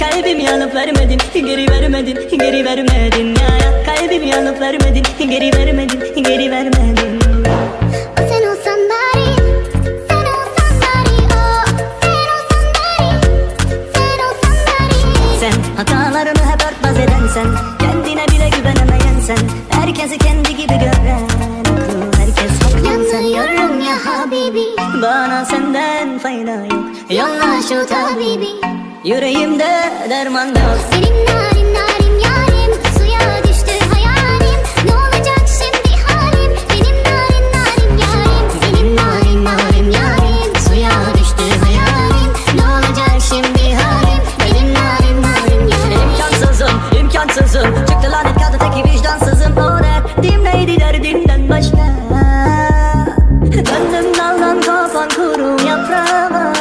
Kalbim yanıp vermedin, geri vermedin, geri vermedin ya. Kalbim yanıp vermedin, geri vermedin, geri vermedin. Sen olsan bari, sen olsan bari, oh. Sen olsan bari, sen olsan bari. Sen hatalarını hep örtbas edensen, kendine bile güvenemeyensen, herkesi kendi gibi gören, herkes haklı sen. Yanıyorum ya habibi, Bana senden fayda yok. yolla şu tabibi. Yüreğimde derman yok. Benim narim narim yarim, suya düştü hayalim. Ne olacak şimdi halim? Benim narim narim yarim, benim narim narim yarim, suya düştü hayalim. Ne olacak şimdi halim? Benim narim narim yarim. İmkansızım, imkansızım, çıktı lanet kadı teki vicdansızım. O derdim neydi derdinden başka? Döndüm daldan kopan kuru yaprağıma.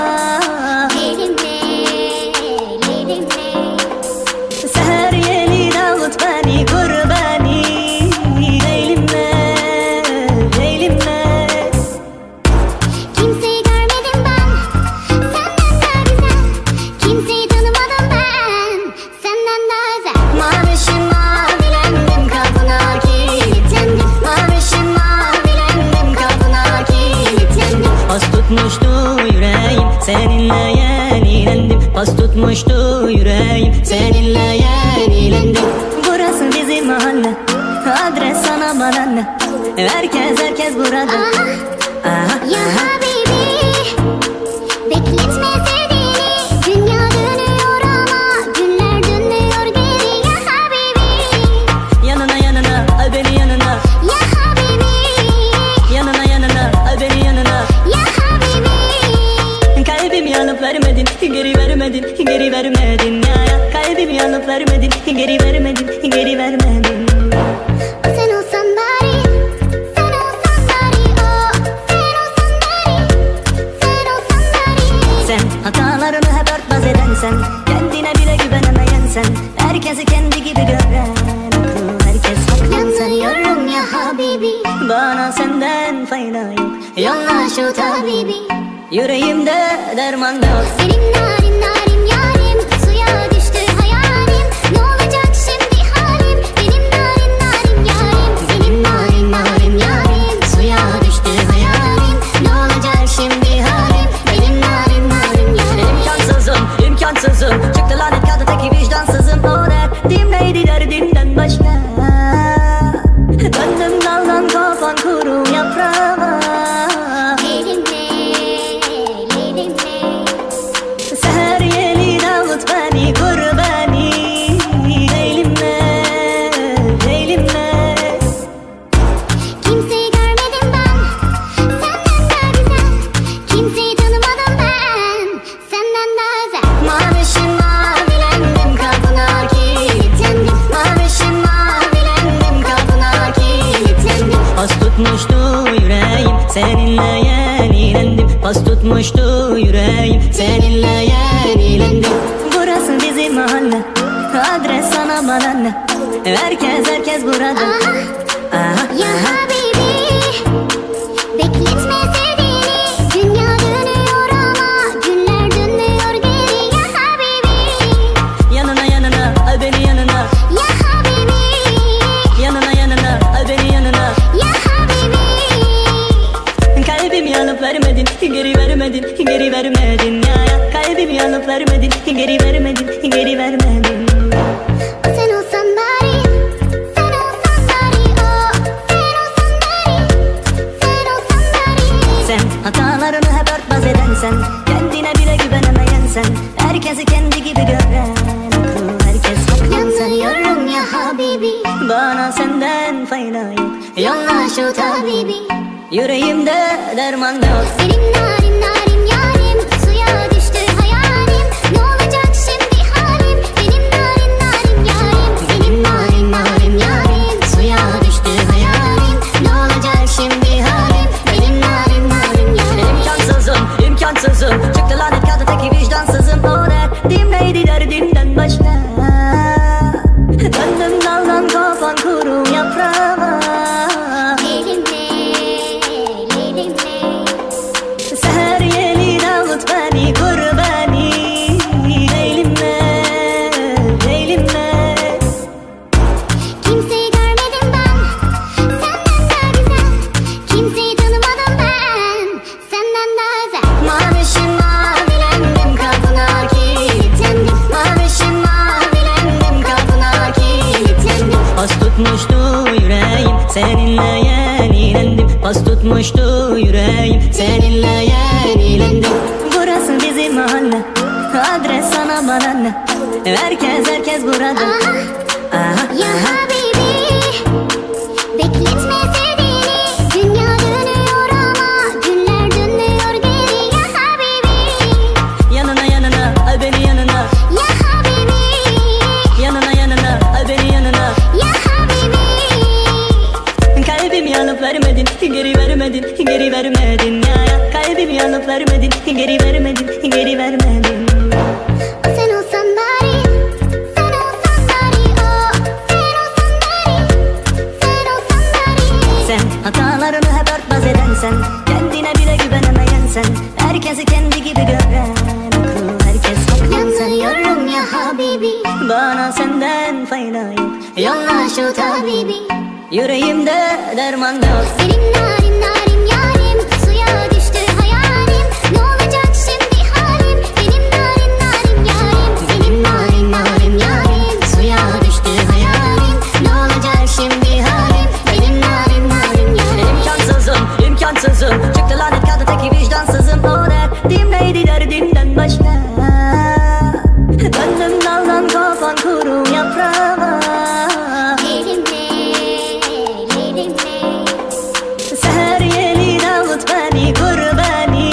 Seher yeni davut beni kurbani. Eğilimle, eğilimle. Kimseyi görmedim ben, senden daha güzel. Kimseyi tanımadım ben, senden daha özel. Mavişim mavilendim kapına kilitlendim. Mavişim mavilendim kapına kilitlendim. Pas tutmuştu yüreğim, seninle yenilendim. Pas tutmuştu yüreğim, seninle yenilendim. Burası bizim mahalle, adres sana bana ne? Herkes burada. Ya habibi, bekletme sevdiğini. Dünya dönüyor ama günler dönüyor geri. Ya habibi, Yanına yanına, al beni yanına. ya habibi, Yanına yanına, al beni yanına. ya habibi. Kalbim yanıp vermedin, geri vermedin, geri vermedin ya. Kalbim yanıp vermedin, geri vermedin, geri vermedin. Sen olsan bari, sen olsan bari, oh. Sen olsan bari, sen olsan bari. Sen hatalarını hep örtbas edensen, kendine bile güvenemeyensen, herkesi kendi gibi gören, herkes haklı sen. Yanıyorum ya habibi, Bana senden fayda yok. yolla şu tabibi. Yüreğimde derman yok. Benim narim narim yarim, suya düştü hayalim. Ne olacak şimdi halim? Benim narim narim yarim, benim narim narim yarim, suya düştü hayalim. Ne olacak şimdi halim? Benim narim narim yarim. İmkansızım, imkansızım, çıktı lanet kadı teki vicdansızım. O derdim neydi derdinden başka? Döndüm daldan kopan kuru yaprağıma. Seher yeni davut beni kurbani. Eğilimle, eğilimle. Kimseyi görmedim ben, senden daha güzel. Kimseyi tanımadım ben, senden daha özel. Mavişim mavilendim kapına kilitlendim. Mavişim mavilendim kapına kilitlendim. Pas tutmuştu yüreğim, seninle yenilendim. Pas tutmuştu yüreğim, seninle yenilendim. Burası bizim mahalle, adres sana bana ne? Herkes burada. Ya habibi, bekletme sevdiğini. Dünya dönüyor ama günler dönüyor geri. Ya habibi, Yanına yanına, al beni yanına. ya habibi, Yanına yanına, al beni yanına. ya habibi. Kalbim yanıp vermedin, geri vermedin, geri vermedin ya. Kalbim yanıp vermedin, geri vermedin, geri vermedin. Sen olsan bari, sen olsan bari, oh. Sen olsan bari, sen olsan bari. Sen hatalarını hep örtbas edensen, kendine bile güvenemeyensen, herkesi kendi gibi gören, herkes haklı sen. Yanıyorum ya habibi, Bana senden fayda yok. yolla şu tabibi. Yüreğimde derman yok. Benim narim narim yarim, suya düştü hayalim. Ne olacak şimdi halim? Benim narim narim yarim, benim narim narim yarim, suya düştü hayalim. Ne olacak şimdi halim? Benim narim narim yarim. İmkansızım, imkansızım, çıktı lanet kadı teki vicdansızım. O derdim neydi derdinden başka? Döndüm daldan kopan kuru yaprağıma. Elimle, elimle. pas tutmuştu yüreğim. Seninle yenilendim. Burası bizim mahalle, adres sana bana ne? Herkes burada. Ya habibi, bekletme sevdiğini. Dünya dönüyor ama günler dönüyor geri. Ya habibi, Yanına al beni yanına. ya habibi, Yanına al beni yanına. ya habibi. Kalbimi alıp vermedin, geri vermedin, geri vermedin ya. Kalbimi alıp vermedin, geri vermedin, geri vermedin. Sen olsan bari, sen olsan bari, oh. Sen olsan bari, sen olsan bari. Sen hatalarını hep örtbas eden sen, kendine bile güvenemeyen sen, herkesi kendi gibi gören, herkes haklı sen. Yanıyorum ya habibi, Bana senden fayda yok. yolla şu tabibi. Yüreğimde derman yok. Benim narin narin yarim, suya düştü hayalim. Ne olacak şimdi halim? Benim narin narin yarim, benim narin narin yarim, suya düştü hayalim. Ne olacak şimdi halim? Benim narin narin yarim. İmkansızım, çıktı lanet kaldı teki vicdansızım. O derdim neydi derdimden başka? Döndüm daldan kopan kuru yaprağıma. Seher yeli davut beni kurbani.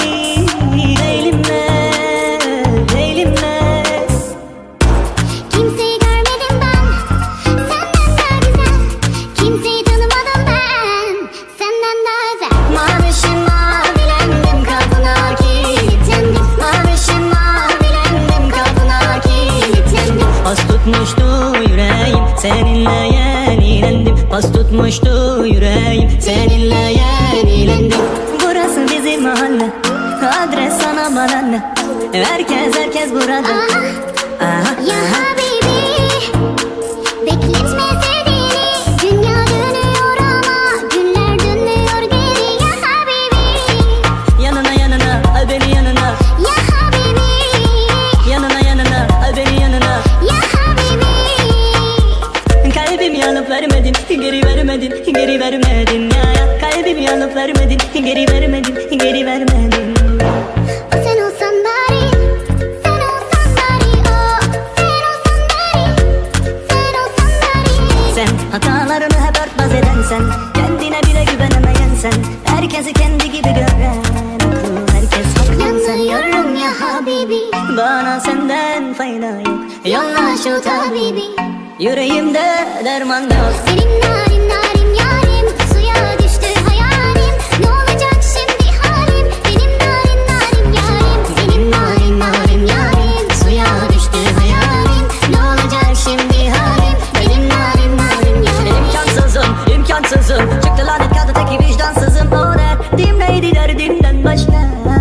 Eğilimle Kimseyi görmedim ben, senden daha güzel. Kimseyi tanımadım ben, senden daha özel. Mavişim mavilendim, kapına kilitlendim. Mavişim mavilendim, kapına kilitlendim. Pas tutmuştu yüreğim, seninle yenilendim. Pas tutmuştu yüreğim, seninle yenilendim. Burası bizim mahalle, adres sana bana ne? Herkes burada. Ya habibi, bekletme sevdiğini. Dünya dönüyor ama günler dönüyor geri. Ya habibi, Yanına al beni yanına. ya habibi, Yanına al beni yanına. ya habibi. Kalbimi alıp vermedin, geri vermedin, geri vermedin ya. Kalbimi alıp vermedin, geri vermedin, geri vermedin. Sen olsan bari, sen olsan bari, oh. Sen olsan bari, sen olsan bari. Sen hatalarını hep örtbas eden sen, kendine bile güvenemeyen sen, herkesi kendi gibi gören, herkes haklı sen. Yanıyorum ya habibi, Bana senden fayda yok. yolla şu tabibi. Yüreğimde derman yok. Benim narin narin yarim, suya düştü hayalim. Ne olacak şimdi halim? Benim narin narin yarim, benim narin narin yarim, suya düştü hayalim. Ne olacak şimdi halim? Benim narin narin yarim. İmkansızım, çıktı lanet kaldı teki vicdansızım. O derdim neydi derdimden başka?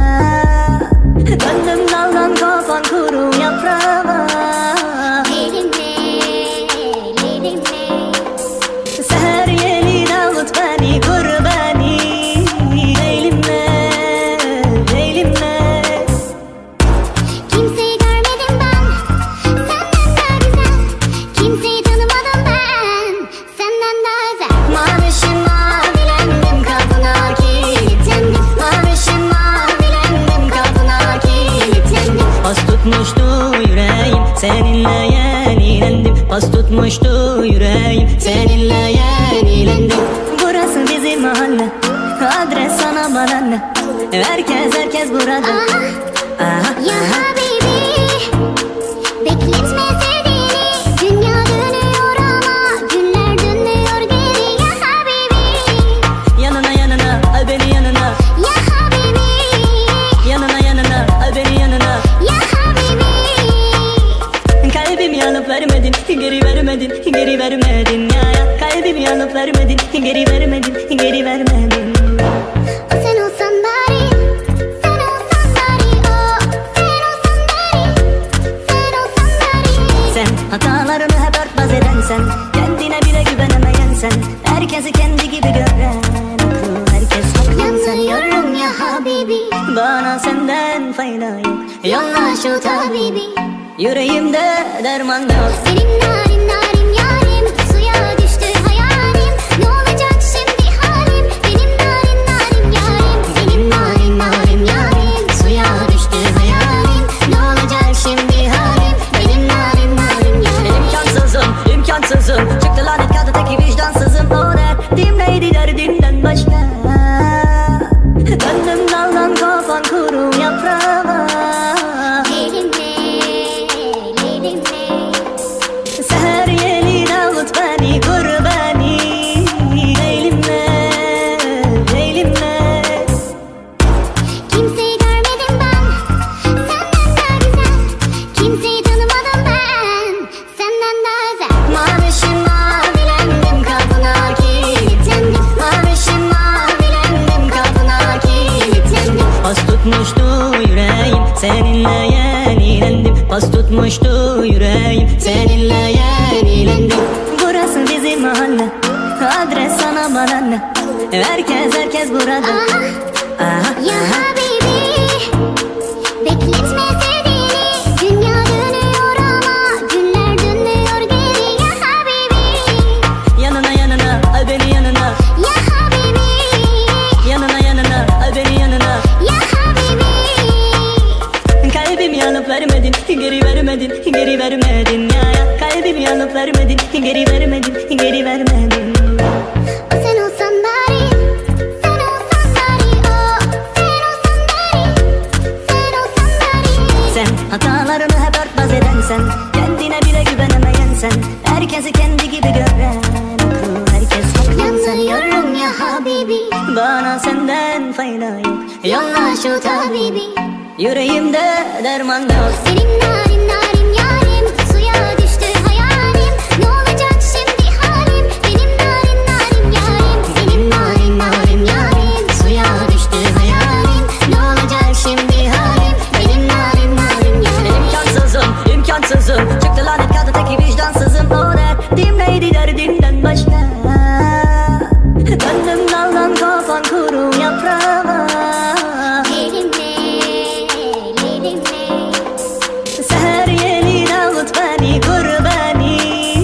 Döndüm daldan kopan kuru yaprağıma. Seher yeli davut beni kurbani. Eğilimle Kimseyi görmedim ben, senden daha güzel. Kimseyi tanımadım ben, senden daha özel. Mavişim mavilendim, kapına kilitlendim. Mavişim mavilendim, kapına kilitlendim. Pas tutmuştu yüreğim, seninle yenilendim. Pas tutmuştu yüreğim, seninle yenilendim. Burası bizim mahalle, adres sana bana ne? Herkes burada. Ya habibi, bekletme sevdiğini. Dünya dönüyor ama günler dönüyor geri. Ya habibi, Yanına al beni yanına. ya habibi, Yanına al beni yanına. ya habibi. Kalbimi alıp vermedin, geri vermedin, geri vermedin ya. Kalbimi alıp vermedin, geri vermedin, geri vermedin. Sen olsan bari, sen olsan bari, oh. Sen olsan bari, sen olsan bari. Sen hatalarını hep örtbas eden sen, kendine bile güvenemeyen sen, herkesi kendi gibi gören, herkes haklı sen. Yanıyorum ya habibi, Bana senden fayda yok. yolla şu tabibi. Yüreğimde derman yok. Benim narin narin yarim, suya düştü hayalim. Ne olacak şimdi halim? Benim narin narin tutmuştu yüreğim, seninle yenilendim. Burası bizim mahalle, adres sana bana ne? Herkes burada. Ya Habibi, bekletme sevdiğini. Dünya dönüyor ama günler dönüyor geri. Ya Habibi, Yanına al beni yanına. ya Habibi, Yanına al beni yanına. ya Habibi. Kalbimi alıp vermedin, geri vermedin ya. Kalbimi alıp vermedin, geri vermedin. Sen olsan bari, sen olsan bari, oh. Sen olsan bari, sen olsan bari. Sen hatalarını hep örtbas eden sen, kendine bile güvenemeyen sen, herkesi kendi gibi gören, herkes haklı sen. Yanıyorum ya Habibi, Bana senden fayda yok, yolla şu tabibi. yüreğimde derman yok. Senin narin narin yarim, suya düştü hayalim. Ne olacak şimdi halim, benim narin narin yarim. Benim narin narin yarim, suya düştü hayalim. Ne olacak şimdi halim, benim narin narin yarim. İmkansızım, çıktı lanet kadı teki vicdansızım. O derdim neydi derdimden başka? Döndüm daldan kopan kuru yaprağıma. Seher yeli davut beni kurbani.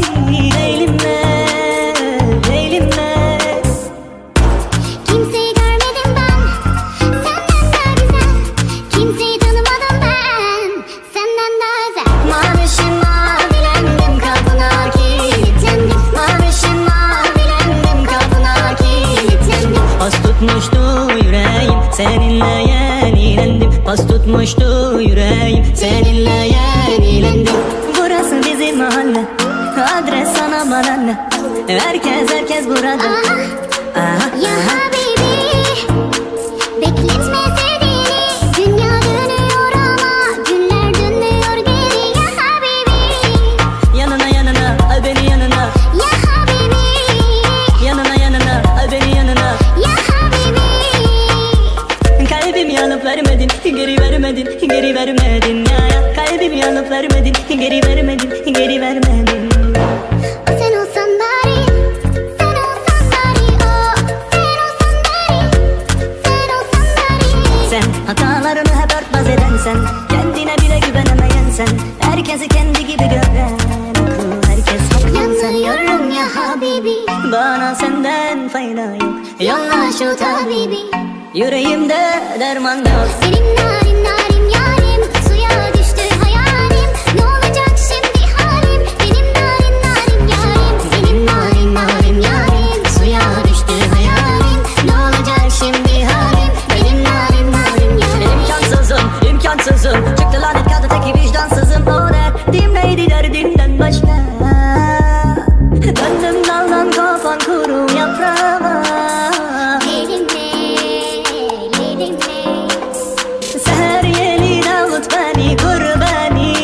Leylimle Kimseyi görmedim ben, senden daha güzel. Kimseyi tanımadım ben, senden daha özel. Mavişim mavilendim, kapına kilitlendim. Mavişim mavilendim, kapına kilitlendim. Pas tutmuştu yüreğim, seninle yenilendim. Pas tutmuştu yüreğim, seninle yenilendim. Burası bizim mahalle, adres sana bana ne? Herkes burada. Ya Habibi, bekletme sevdiğini. Dünya dönüyor ama günler dönüyor geri. Ya Habibi, Yanına al beni yanına. ya Habibi, Yanına al beni yanına. ya Habibi. Kalbimi alıp vermedin, geri vermedin ya. Kalbimi alıp vermedin, geri vermedin. Sen olsan bari, sen olsan bari, oh. Sen olsan bari, sen olsan bari. Sen hatalarını hep örtbas eden sen, kendine bile güvenemeyen sen, herkesi kendi gibi gören, herkes haklı sen. Yanıyorum ya Habibi, Bana senden fayda yok, yolla şu tabibi. yüreğimde derman yok. Senin narin narin yarim, suya düştü hayalim. Ne olacak şimdi halim, benim narin narin yarim. Benim narin narin yarim, suya düştü hayalim. Ne olacak şimdi halim, benim narin narin yarim. İmkansızım, çıktı lanet kadı teki vicdansızım. O derdim neydi derdimden başka? Döndüm daldan kopan kuru yaprağıma. Seher yeli davut beni kurbani.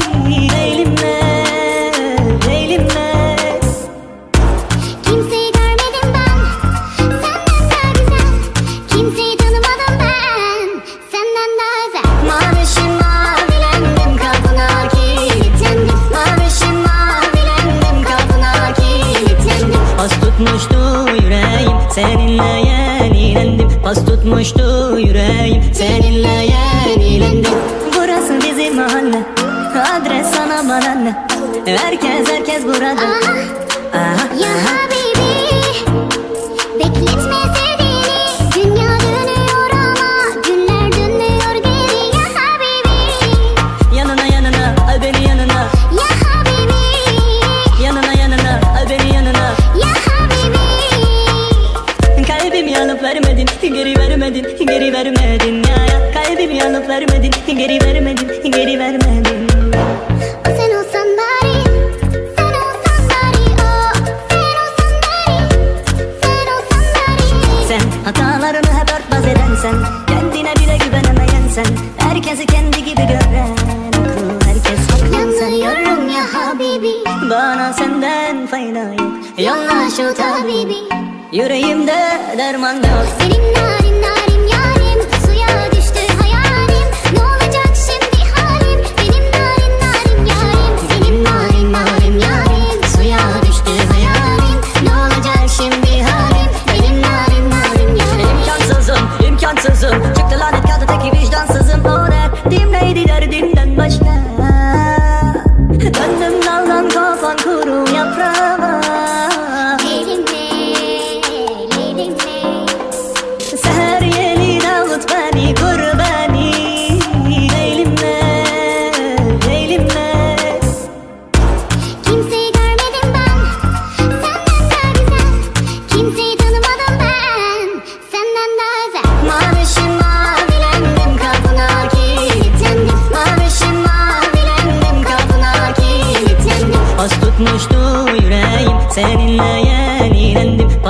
Leylimle Kimseyi görmedim ben, senden daha güzel. Kimseyi tanımadım ben, senden daha özel. Mavişim mavilendim, kapına kilitlendim. Mavişim mavilendim, kapına kilitlendim. Pas tutmuştu yüreğim, seninle yenilendim. Pas tutmuştu yüreğim, seninle yenilendim. Burası bizim mahalle, adres sana bana ne? Herkes burada. Ya Habibi, bekletme sevdiğini. Dünya dönüyor ama günler dönüyor geri. Ya Habibi, Yanına al beni yanına. ya Habibi, Yanına al beni yanına. ya Habibi. Kalbimi alıp vermedin, geri vermedin ya. Kalbimi alıp vermedin, geri vermedin. Sen olsan bari, sen olsan bari, oh. Sen olsan bari, sen olsan bari. Sen hatalarını hep örtbas eden sen, kendine bile güvenemeyen sen, herkesi kendi gibi gören, herkes haklı sen. Yanıyorum ya Habibi, Bana senden fayda yok, yolla şu tabibi. yüreğimde derman yok. Senin narin narin yarim, suya düştü hayalim. Ne olacak şimdi halim, benim narin narin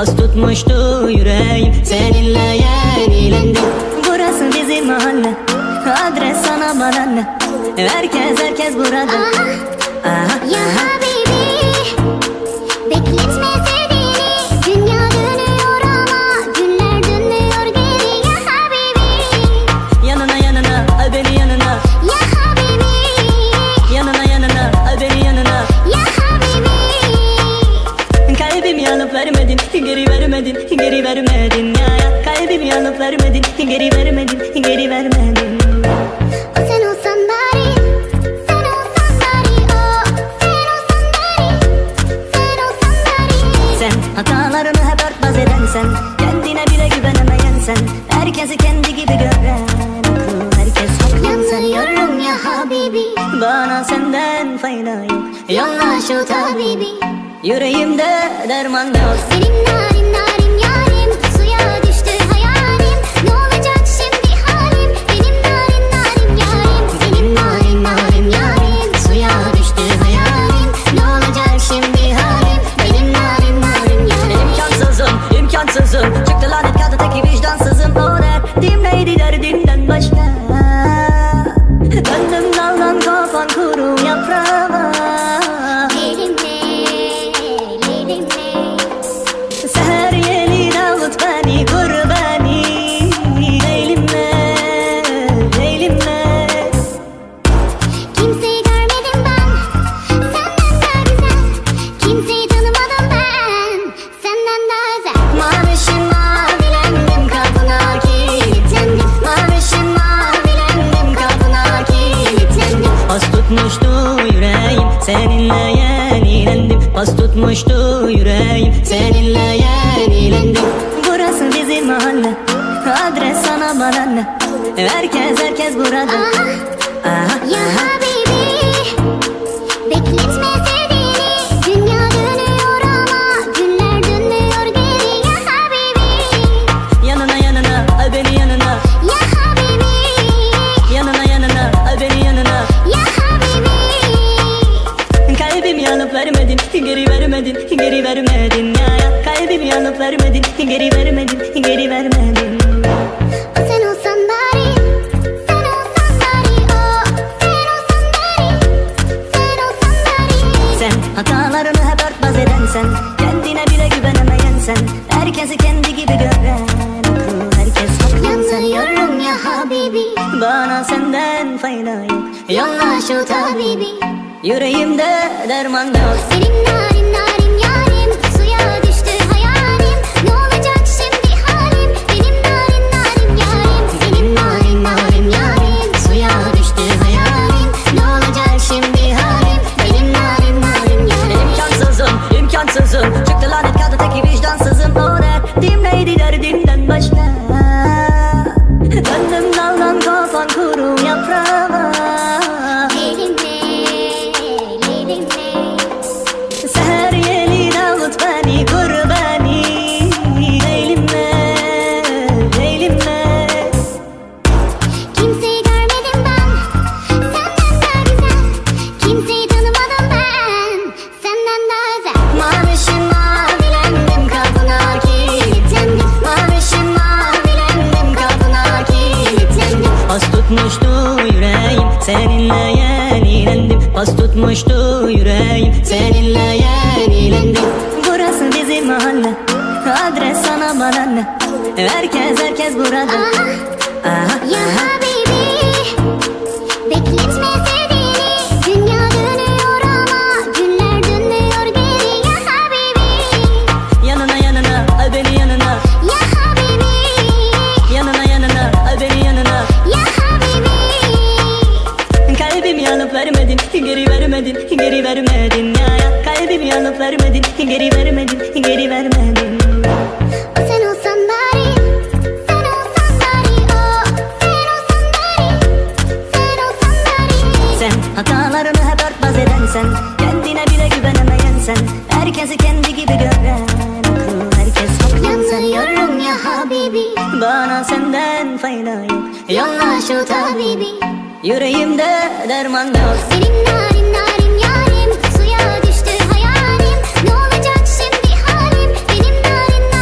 pas tutmuştu yüreğim. Seninle yenilendim. Burası bizim mahalle, adres sana bana ne? Herkes burada. Ya habibi, bekletme sevdiğini. Dünya dönüyor ama günler dönüyor geri. Ya habibi, Yanına al beni yanına. ya habibi, Yanına al beni yanına. ya habibi. Kalbimi alıp vermedin, geri vermedin ya. Kalbimi alıp vermedin, geri vermedin. Sen olsan bari, sen olsan bari, oh. Sen olsan bari, sen olsan bari. Sen hatalarını hep örtbas eden sen, kendine bile güvenemeyen sen, herkesi kendi gibi gören akıl, herkes haklı sen. Yanıyorum ya habibi, Bana senden fayda yok. yolla şu tabibi. Yüreğimde derman yok. Benim narin narin yarim, suya düştü hayalim. Ne olacak şimdi halim? Benim narin narin yarim, benim narin narin yarim. Suya düştü hayalim. Ne olacak şimdi halim? Benim narin narin yarim. İmkansızım, çıktı lanet kadıdaki vicdansızım. O derdim neydi derdimden başka? Döndüm daldan kopan kuru yaprağıma. Seher yeli davut beni kurbani. Elimle Kimseyi görmedim ben, senden daha güzel. Kimseyi tanımadım ben, senden daha özel. Mavişim mavilendim, kapına kilitlendim. Mavişim mavilendim, kapına kilitlendim. Pas tutmuştu yüreğim, seninle yenilendim. Pas tutmuştu yüreğim, seninle yenilendim. Burası bizim mahalle, adres sana bana ne? Herkes burada. Ya habibi, bekletme sevdiğini. Dünya dönüyor ama günler dönüyor geri. Ya habibi, Yanına al beni yanına. ya habibi, Yanına al beni yanına. ya habibi. Kalbimi alıp vermedin, geri vermedin ya. Kalbimi alıp vermedin, geri vermedin. Sen olsan bari, sen olsan bari, oh. Sen olsan bari, sen olsan bari. Sen hatalarını hep örtbas eden sen, kendine bile güvenemeyen sen, herkesi kendi gibi gören akıl, herkes haklı sen. Yanıyorum ya habibi, Bana senden fayda yok. yolla şu tabibi. Yüreğimde derman yok. Benim narin narin yarim, suya düştü hayalim. Ne olacak şimdi halim? Benim narin narin yarim, benim narin narin yarim. Suya düştü hayalim. Ne olacak şimdi halim? Benim narin narin yarim. İmkansızım, çıktı lanet kadıdaki vicdansızım. O derdim neydi derdimden başka? Döndüm daldan kopan kuru yaprağıma. Seher yeli davut beni kurbani. Elimle Kimseyi görmedim ben, senden daha güzel. Kimseyi tanımadım ben, senden daha özel. Mavişim mavilendim, kapına kilitlendim. Mavişim mavilendim, kapına kilitlendim. Pas tutmuştu yüreğim, seninle yenilendim. Pas tutmuştu yüreğim, seninle yenilendim. Burası bizim mahalle, adres sana bana ne? Herkes burada. Ya habibi, bekletme sevdiğini. Dünya dönüyor ama günler dönüyor geri. Ya habibi, Yanına al beni yanına. ya habibi, Yanına al beni yanına. ya habibi. Kalbimi alıp vermedin, geri vermedin ya. Kalbimi alıp vermedin, geri vermedin. Sen olsan bari, sen olsan bari, oh. Sen olsan bari, sen olsan bari. Sen hatalarını hep örtbas eden sen, kendine bile güvenemeyen sen, herkesi kendi gibi gören akıl, herkes haklı sen. Yanıyorum ya habibi, Bana senden fayda yok. yolla şu tabibi. Yüreğimde derman yok. Benim narin narin yarim, suya düştü hayalim. Ne olacak şimdi halim? Benim narin narin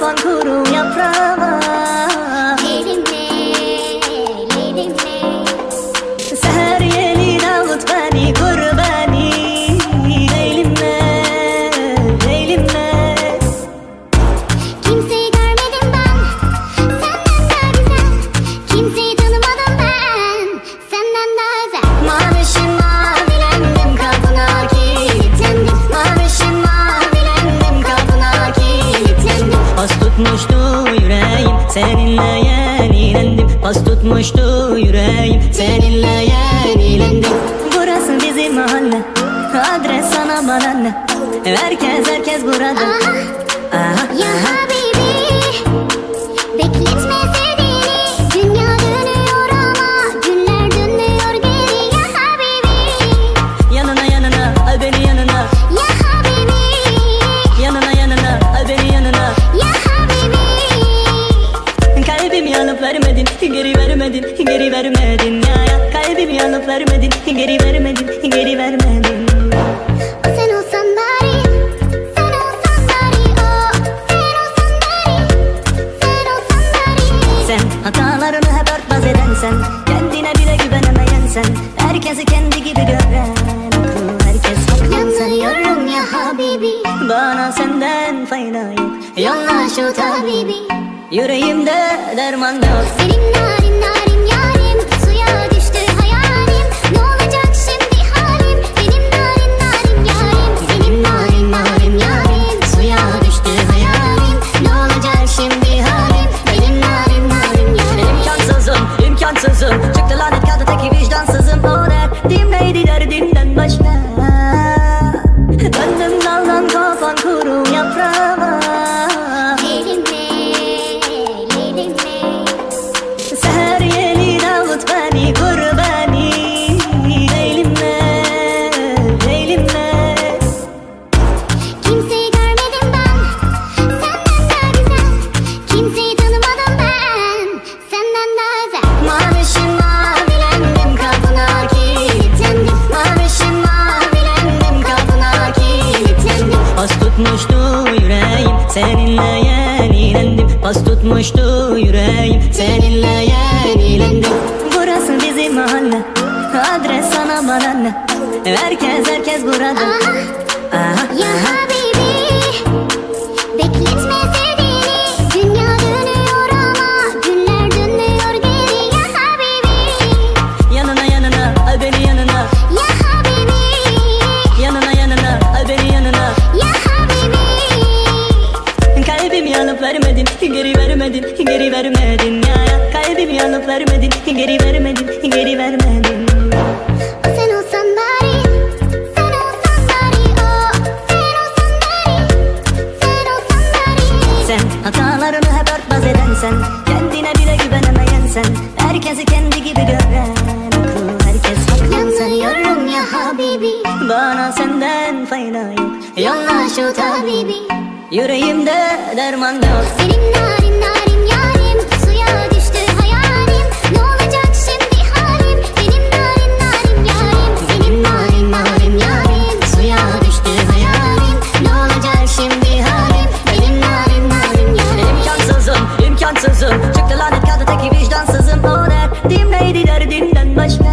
kafan kuru yaprağıma. Elimle, elimle. Seher yeli davut beni kurbani. Elimle, elimle. Kimseyi görmedim ben senden daha güzel. Kimseyi tanımadım ben senden daha özel. Mavişim mavilendim kapına kilitlendim. Mavişim mavilendim kapına kilitlendim. Pas tutmuştu yüreğim seninle yenilendim. Pas tutmuştu yüreğim seninle yenilendim. Burası bizim mahalle, adres sana bana ne? Herkes burada. Aha, Ya habibi, bekletme sevdiğini. Dünya dönüyor ama günler dönüyor geri. Ya habibi, yanına al beni yanına. ya habibi, Yanına al beni yanına. ya habibi. Kalbimi alıp vermedin, geri vermedin ya. Kalbimi alıp vermedin, geri vermedin. Sen olsan bari, sen olsan bari, oh, sen olsan bari, sen olsan bari. Sen hatalarını hep örtbas eden sen, kendine bile güvenemeyen sen, herkesi kendi gibi gören, herkes haklı sen. Yanıyorum ya habibi, Bana senden fayda yok, yolla şu tabibi. yüreğimde derman yok. Benim narin narin yarim, suya düştü hayalim. Ne olacak şimdi halim? Benim narin narin yarim, benim narin narin yarim, suya düştü hayalim. Ne olacak şimdi halim? Benim narin narin yarim. İmkansızım, çıktı lanet kağıdı teki vicdansızım. O derdim neydi derdimden başka? Döndüm daldan kafan kuru yaprağıma. Elimle, elimle. Seher yeli davut beni kurbani. Elimle, elimle. Kimseyi görmedim ben senden daha güzel. Kimseyi tanımadım ben senden daha özel. Mavişim mavilendim kapına kilitlendim. Mavişim mavilendim kapına kilitlendim. Pas tutmuştu yüreğim seninle yenilendim. Pas tutmuştu yüreğim seninle yenilendim. Burası bizim mahalle, adres sana bana ne? Herkes burada. Aha, Ya habibi, bekletme sevdiğini. Dünya dönüyor ama günler dönüyor geri. Ya habibi, yanına al beni yanına. ya habibi, Yanına al beni yanına. ya habibi. Kalbimi alıp vermedin, geri vermedin ya. Kalbimi alıp vermedin, geri vermedin. Sen olsan bari, sen olsan bari, oh, sen olsan bari, sen olsan bari. Sen hatalarını hep örtbas eden sen, kendine bile güvenemeyen sen, herkesi kendi gibi gören, herkes haklı sen. Yanıyorum ya habibi, Bana senden fayda yok, yolla şu tabibi. yüreğimde derman yok. Benim narin narin yarim, suya düştü hayalim. Ne olacak şimdi halim? Benim narin narin yarim, benim narin narin yarim, suya düştü hayalim. Ne olacak şimdi halim? Benim narin narin yarim. İmkansızım, çıktı lanet kağıdı teki vicdansızım. O derdim neydi derdimden başka?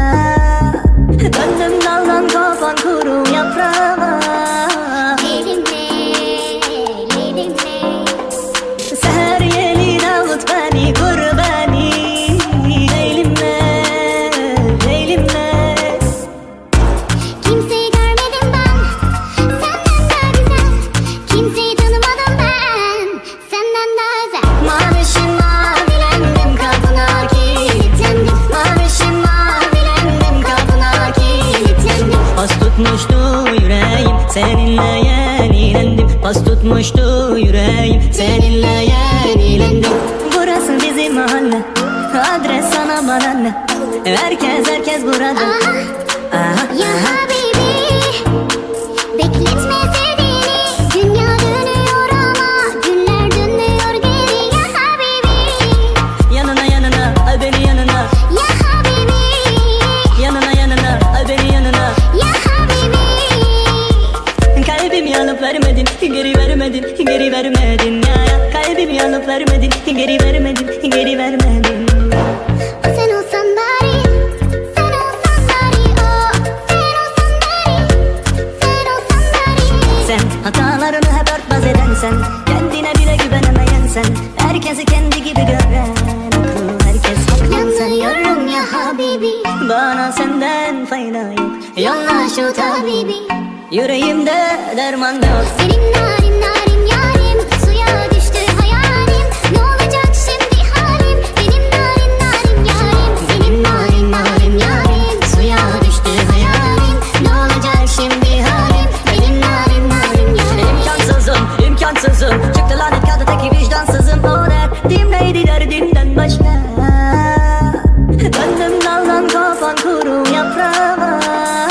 Döndüm daldan kafan kuru yaprağıma. Elimle, elimle. Seher yeli davut beni kurbani. Elimle, elimle. Kimseyi görmedim ben senden daha güzel. Kimseyi tanımadım ben senden daha özel. Mavişim mavilendim kapına kilitlendim. Mavişim mavilendim kapına kilitlendim. Pas tutmuştu yüreğim seninle yenilendim. Pas tutmuştu yüreğim seninle yenilendim. Burası bizim mahalle, adres sana bana ne? Herkes burada. Aha, Ya habibi, bekletme sevdiğini. Dünya dönüyor ama günler dönüyor geri. Ya habibi, yanına al beni yanına. ya habibi, Yanına al beni yanına. ya habibi. Kalbimi alıp vermedin, geri vermedin ya. geri vermedin, geri vermedin. Sen olsan bari, sen olsan bari, oh. Sen olsan bari, sen olsan bari. Sen hatalarını hep örtbas eden sen, kendine bile güvenemeyen sen, herkesi kendi gibi gören akıl, herkes haklı sen. Yanıyorum ya habibi, Bana senden fayda yok, yolla şu tabibi. yüreğimde derman yok. Senin narin narin yarim, suya düştü hayalim. Ne olacak şimdi halim, benim narin narin yarim. Benim narin narin yarim, suya düştü hayalim. Ne olacak şimdi halim, benim narin narin yarim. İmkansızım, imkansızım, çıktı lanet kağıdaki vicdansızım. O derdim neydi derdimden başka? Döndüm daldan kopan kuru yaprağıma.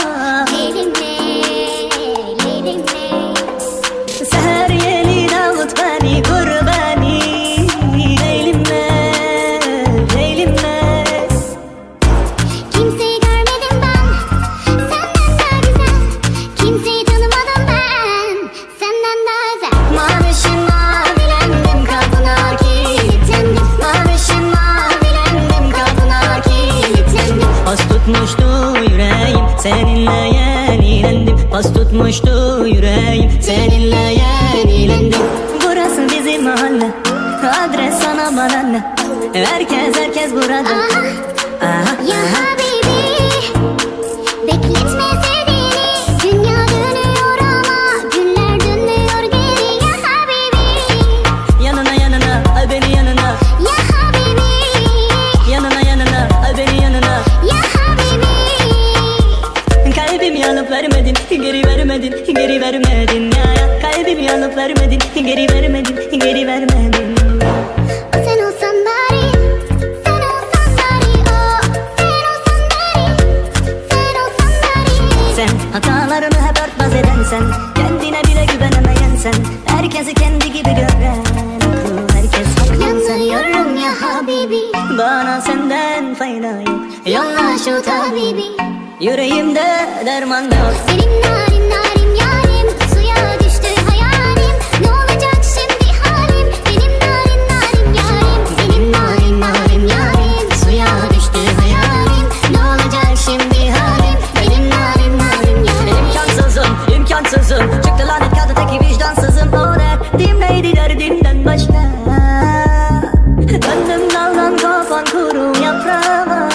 Seher yeli davut beni kurbani. Leylimle, leylimle. Kimseyi görmedim ben, senden daha güzel. Kimseyi tanımadım ben, senden daha özel. Mavişim mavilendim, kapına kilitlendim. Mavişim mavilendim, kapına kilitlendim. Pas tutmuştu yüreğim, seninle yenilendim. Pas tutmuştu yüreğim, seninle yenilendim. Burası bizim mahalle, adres sana bana ne? Herkes burada. Aha, Ya habibi, bekletme sevdiğini. Dünya dönüyor ama günler dönmüyor geri. Ya habibi, yanına yanına, al beni yanına. ya habibi, Yanına yanına, al beni yanına. ya habibi. Kalbimi alıp vermedin, geri vermedin, geri vermedin ya. Kalbimi alıp vermedin, geri vermedin, geri vermedin. Sen olsan bari, sen olsan bari, oh. Sen olsan bari, sen olsan bari. Sen hatalarını hep örtbas eden sen, kendine bile güvenemeyen sen, herkesi kendi gibi gören akıl, herkes haklı sen. Yanıyorum ya habibi, Bana senden fayda yok, yolla şu tabibi. yüreğimde derman yok. Senin narin narin yarim, suya düştü hayalim. Ne olacak şimdi halim, benim narin narin yarim. Benim narin narin yarim, suya düştü hayalim. Ne olacak şimdi halim, benim narin narin yarim. İmkansızım, imkansızım, çıktı lanet kağıdaki vicdansızım. O derdim neydi derdimden başka? Döndüm daldan kopan kuru yaprağıma.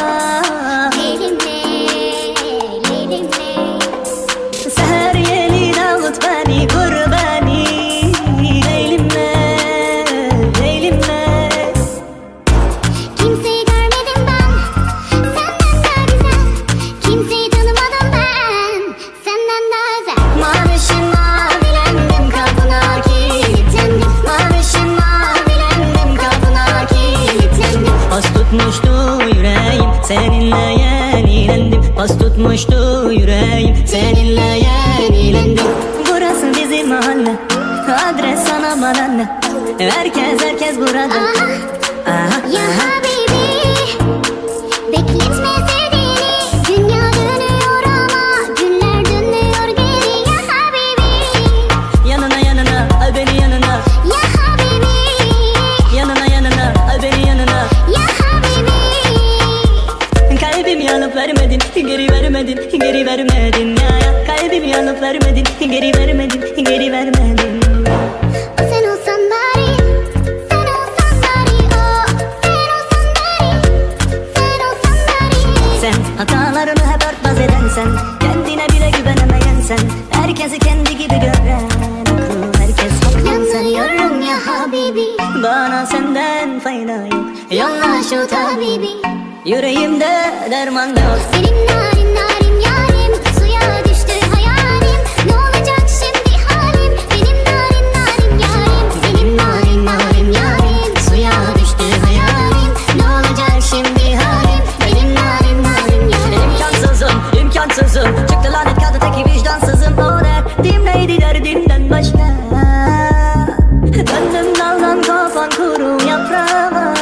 Seher yeli davut beni kurbani. Leylimle, leylimle. Kimseyi görmedim ben, senden daha güzel. Kimseyi tanımadım ben, senden daha özel. Mavişim mavilendim, kapına kilitlendim. Mavişim mavilendim, kapına kilitlendim. Pas tutmuştu yüreğim, seninle yenilendim. Pas tutmuştu yüreğim, seninle yenilendim. Burası bizim mahalle, adres sana bana ne? Herkes burada. Aha, Ya habibi, bekletme sevdiğini. Dünya dönüyor ama günler dönmüyor geri. Ya habibi, yanına yanına, al beni yanına. ya habibi, Yanına yanına, al beni yanına. ya habibi. Kalbimi alıp vermedin, geri vermedin, geri vermedin ya. Kalbimi alıp vermedin, geri vermedin, geri vermedin. Sen olsan bari, sen olsan bari, oh. Sen olsan bari, sen olsan bari. Sen hatalarını hep örtbas eden sen, kendine bile güvenemeyen sen, herkesi kendi gibi gören akıl, herkes haklı sen. Yanıyorum ya habibi, Bana senden fayda yok, yolla şu tabibi. yüreğimde derman yok. Senin narin narin yarim, suya düştü hayalim. Ne olacak şimdi halim, benim narin narin yarim. Benim narin narin yarim, suya düştü hayalim. Ne olacak şimdi halim, benim narin narin yarim. İmkansızım, imkansızım, çıktı lanet kağıdaki vicdansızım. O derdim neydi derdimden başka? Döndüm daldan kopan kuru yaprağıma.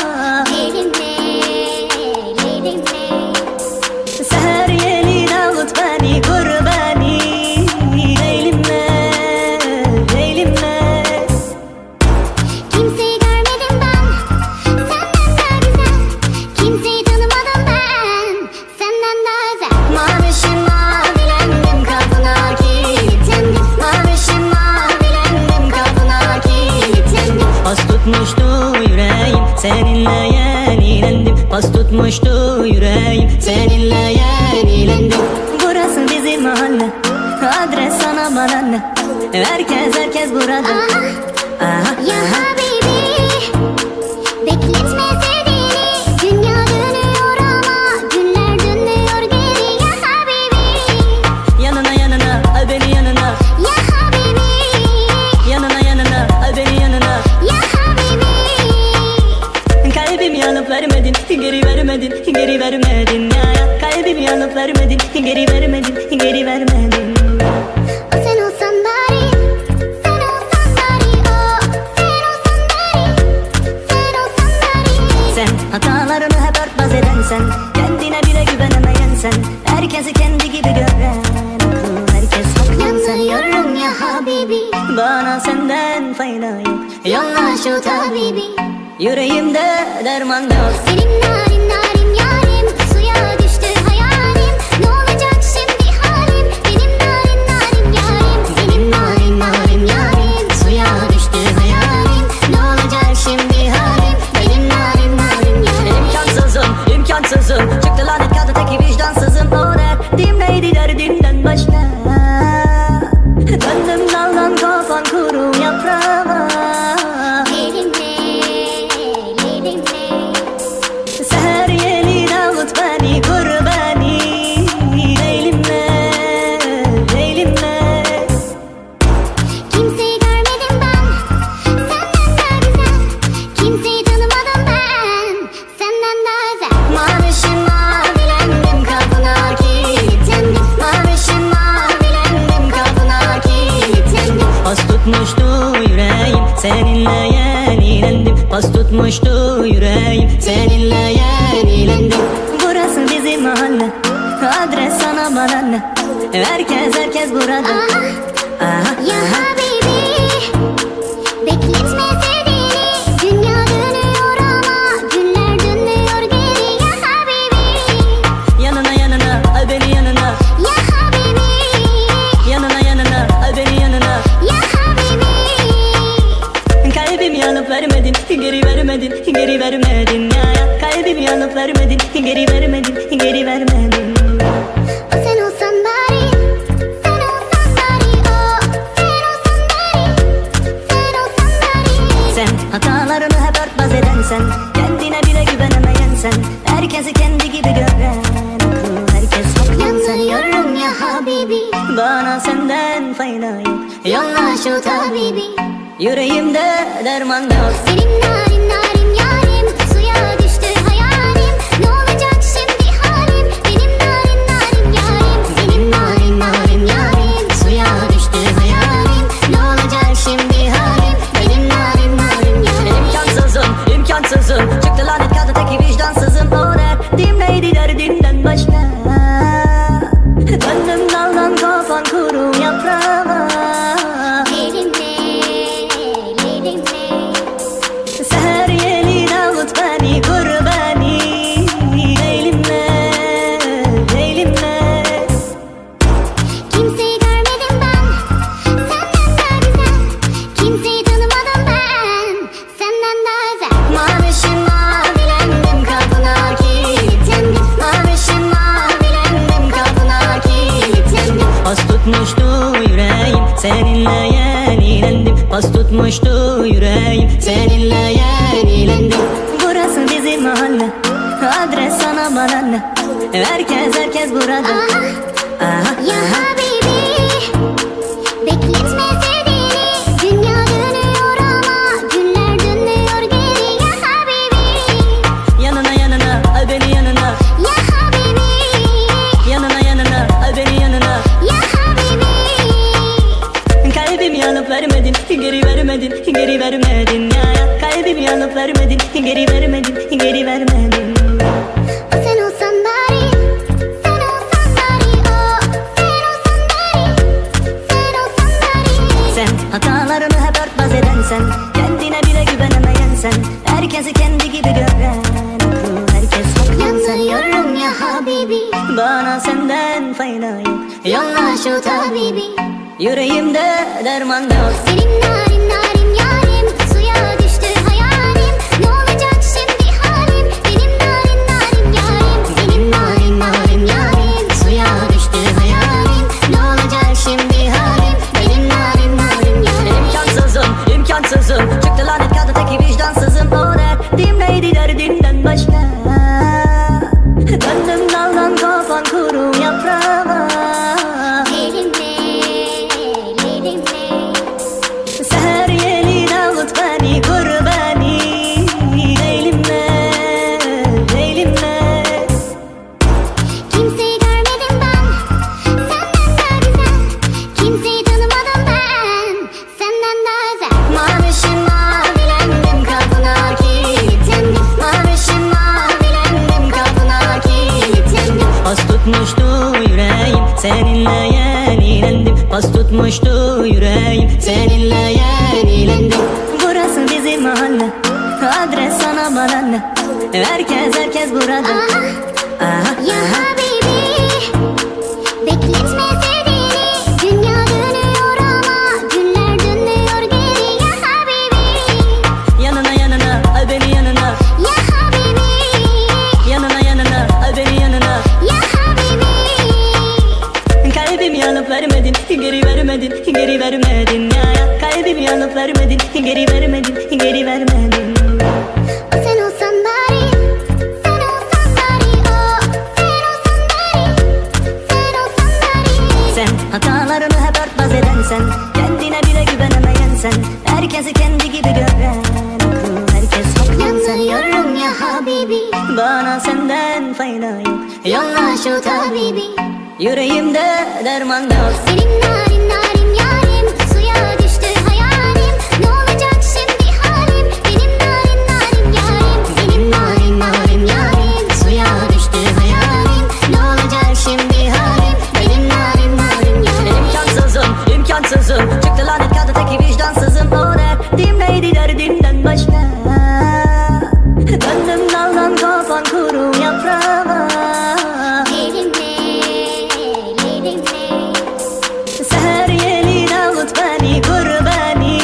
Seher yeli davut beni kurbani. Leylimle, leylimle. Kimseyi görmedim ben, tutmuştu yüreğim, seninle yenilendim. Pas tutmuştu yüreğim, seninle yenilendim. Burası bizim mahalle, adres sana bana ne? Herkes burada. Ya habibi, bekletme sevdiğini. Dünya dönüyor ama günler dönüyor geri. Ya habibi, Yanına al beni yanına. ya habibi, Yanına al beni yanına. ya habibi. Kalbimi alıp vermedin, geri vermedin ya. Kalbimi alıp vermedin, geri vermedin. O sen olsan bari, sen olsan bari. O sen olsan bari, sen olsan bari. Sen hatalarını hep örtbas eden sen, kendine bile güvenemeyen sen, herkesi kendi gibi gören, herkes haklı sen. Yanıyorum ya habibi, Bana senden fayda yok, yolla şu tabibi. yüreğimde derman yok. Benim narin narin yarim, suya düştü hayalim. Ne olacak şimdi halim? Benim narin narin yarim, benim narin narin yarim. Suya düştü hayalim. Ne olacak şimdi halim? Benim narin narin yarim. İmkansızım, çıktı lanet kadı teki vicdansızım. O derdim neydi derdimden başka? Döndüm daldan kopan kuru yaprağıma. Seher yeli Davut beni kurbani. Leylimle Kimseyi görmedim ben, senden daha güzel. Kimseyi tanımadım ben, senden daha özel. Mavişim mavilendim, kapına kilitlendim. Mavişim mavilendim, kapına kilitlendim. Pas tutmuştu yüreğim, seninle yenilendim. Pas tutmuştu yüreğim, seninle yenilendim. Burası bizim mahalle, adres sana bana ne? Herkes burada. Ya habibi, bekletme sevdiğini. Dünya dönüyor ama günler dönüyor geri. Ya habibi, Yanına al beni yanına. ya habibi, Yanına al beni yanına. ya habibi. Kalbimi alıp vermedin, geri vermedin ya. Kalbimi alıp vermedin, geri vermedin. O sen olsan bari, sen olsan bari. O sen olsan bari, sen olsan bari. Sen hatalarını hep örtbas eden sen, kendine bile güvenemeyen sen, herkesi kendi gibi gören, herkes haklı sen. Yanıyorum ya habibi, Bana senden fayda yok, yolla şu tabibi. yüreğimde derman yok. Benim narin narin yarim, suya düştü hayalim. Ne olacak şimdi halim? Benim narin narin yarim, benim narin narin yarim. Suya düştü hayalim. Ne olacak şimdi halim? Benim narin narin yarim. İmkansızım, çıktı lanet kadı teki vicdansızım. O derdim neydi derdimden başka? Döndüm daldan kopan kuru yaprağıma. Seher yeli Davut beni kurbani. Leylimle Kimseyi görmedim ben, senden daha güzel. Kimseyi tanımadım ben, senden daha özel. Mavişim mavilendim, kapına kilitlendim. Mavişim mavilendim, kapına kilitlendim. Pas tutmuştu yüreğim, seninle yenilendim. Pas tutmuştu yüreğim, seninle yenilendim. Burası bizim mahalle, adres sana bana ne? Herkes burada. Ya habibi, bekletme sevdiğini. Dünya dönüyor ama günler dönüyor geri. Ya habibi, Yanına al beni yanına. ya habibi, Yanına al beni yanına. ya habibi. Kalbimi alıp vermedin, geri vermedin ya. Kalbimi alıp vermedin, geri vermedin. O sen olsan bari, sen olsan bari. O sen olsan bari, sen olsan bari. Sen hatalarını hep örtbas eden sen, kendine bile güvenemeyen sen, herkesi kendi gibi gören, herkes haklı sen. Yanıyorum ya habibi, Bana senden fayda yok, yolla şu tabibi. yüreğimde derman yok. Benim narin narin yarim, suya düştü hayalim. pas tutmuştu yüreğim. Seninle yenilendim. Burası bizim mahalle, adres sana bana ne? Herkes burada. Ya habibi, bekletme sevdiğini. Dünya dönüyor ama günler dönüyor geri. Ya habibi, Yanına al beni yanına. ya habibi, Yanına al beni yanına. ya habibi. Kalbimi alıp vermedin, geri vermedin ya. Kalbimi alıp vermedin, geri vermedin. Sen olsan bari, sen olsan bari, oh. Sen olsan bari, sen olsan bari. Sen hatalarını hep örtbas eden sen, kendine bile güvenemeyen sen, herkesi kendi gibi gören akıl, herkes haklı sen. Yanıyorum ya habibi, Bana senden fayda yok. yolla şu tabibi. Yüreğimde derman yok. Benim narin narin yarim, suya düştü hayalim. Ne olacak şimdi halim? Benim narin narin yarim, benim narin narin yarim, suya düştü hayalim. Ne olacak şimdi halim? Benim narin narin yarim. İmkansızım, çıktı lanet kağıdaki vicdansızım. O derdimdeydi derdimden başka. Döndüm daldan kopan kuru yaprağıma. Seher yeli davut beni kurbani.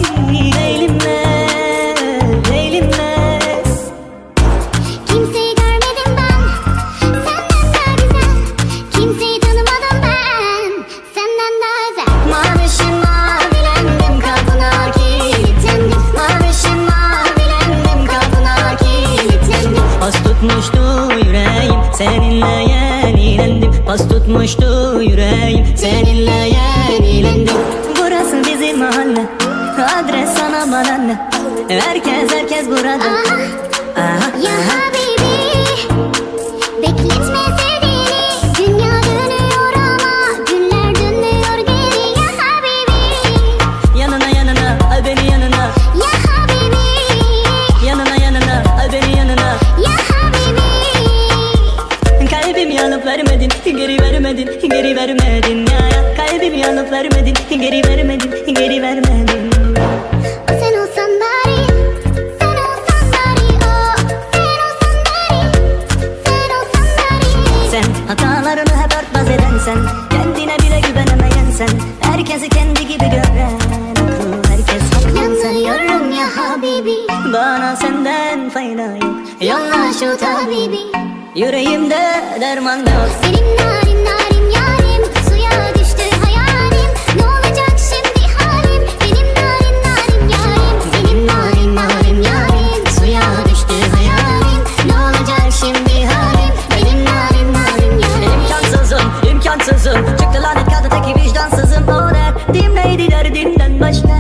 Leylimle Kimseyi görmedim ben, senden daha güzel. Kimseyi tanımadım ben, senden daha özel. Mavişim mavilendim, kapına kilitlendim. Mavişim mavilendim, kapına kilitlendim. Pas tutmuştu yüreğim, seninle yenilendim. Pas tutmuştu yüreğim, seninle yenilendim. Burası bizim mahalle, adres sana bana ne? Herkes burada. Ya habibi, bekletme sevdiğini. Dünya dönüyor ama günler dönüyor geri. Ya habibi, Yanına al beni yanına. ya habibi, Yanına al beni yanına. ya habibi. Kalbimi alıp vermedin, geri vermedin ya. Kalbimi alıp vermedin, geri vermedin. Sen olsan bari, sen olsan bari, oh. Sen olsan bari, sen olsan bari. Sen hatalarını hep örtbas eden sen, kendine bile güvenemeyen sen, herkesi kendi gibi gören akıl, herkes haklı sen. Yanıyorum ya habibi, Bana senden fayda yok. yolla şu tabibi. Yüreğimde derman yok. Benim narin narin yarim, suya düştü hayalim. Ne olacak şimdi halim? Benim narin narin yarim, benim narin narin yarim, suya düştü hayalim. Ne olacak şimdi halim? Benim narin narin yarim. İmkansızım, çıktı lanet kağıdaki vicdansızım. O derdimdeydi derdimden başka.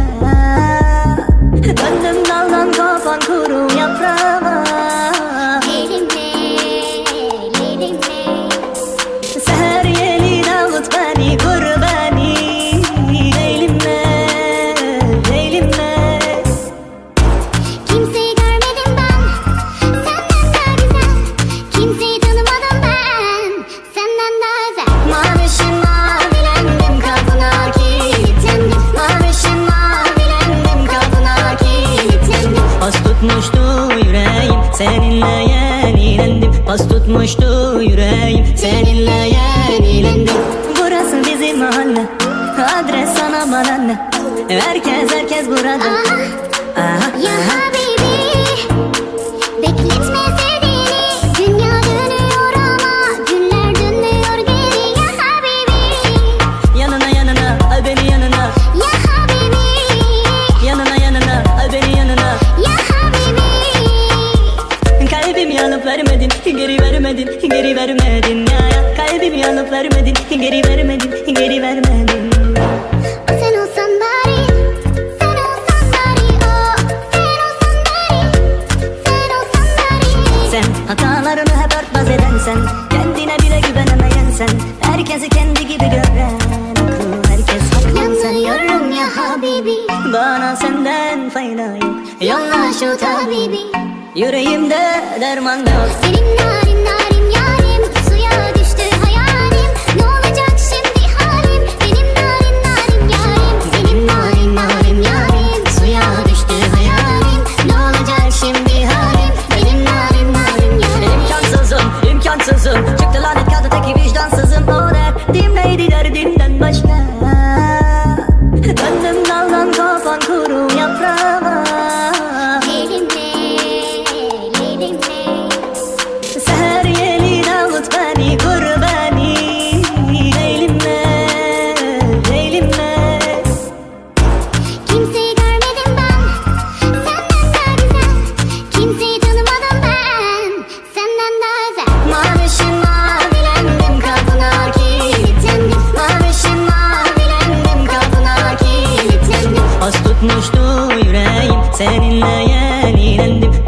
Döndüm daldan kopan kuru yaprağıma. Seher yeli davut beni kurbani. Leylimle Kimseyi görmedim ben, senden daha güzel. Kimseyi tanımadım ben, senden daha özel. Mavişim mavilendim, kapına kilitlendim. Mavişim mavilendim, kapına kilitlendim. Pas tutmuştu yüreğim, seninle yenilendim. Pas tutmuştu yüreğim, seninle yenilendim. Burası bizim mahalle, adres sana bana ne? Herkes burada. Ya habibi, bekletme sevdiğini. Dünya dönüyor ama günler dönüyor geri. Ya habibi, Yanına al beni yanına. ya habibi, Yanına al beni yanına. ya habibi. Kalbimi alıp vermedin, geri vermedin ya. Kalbimi alıp vermedin, geri vermedin. Sen olsan bari, sen olsan bari, oh. Sen olsan bari, sen olsan bari. Sen hatalarını hep örtbas eden sen, kendine bile güvenemeyen sen, herkesi kendi gibi gören akıl, herkes haklı sen. Yanıyorum ya habibi, Bana senden fayda yok. yolla şu tabibi. Yüreğimde derman yok. Benim narin narin yarim, suya düştü hayalim. Ne olacak şimdi halim? Benim narin narin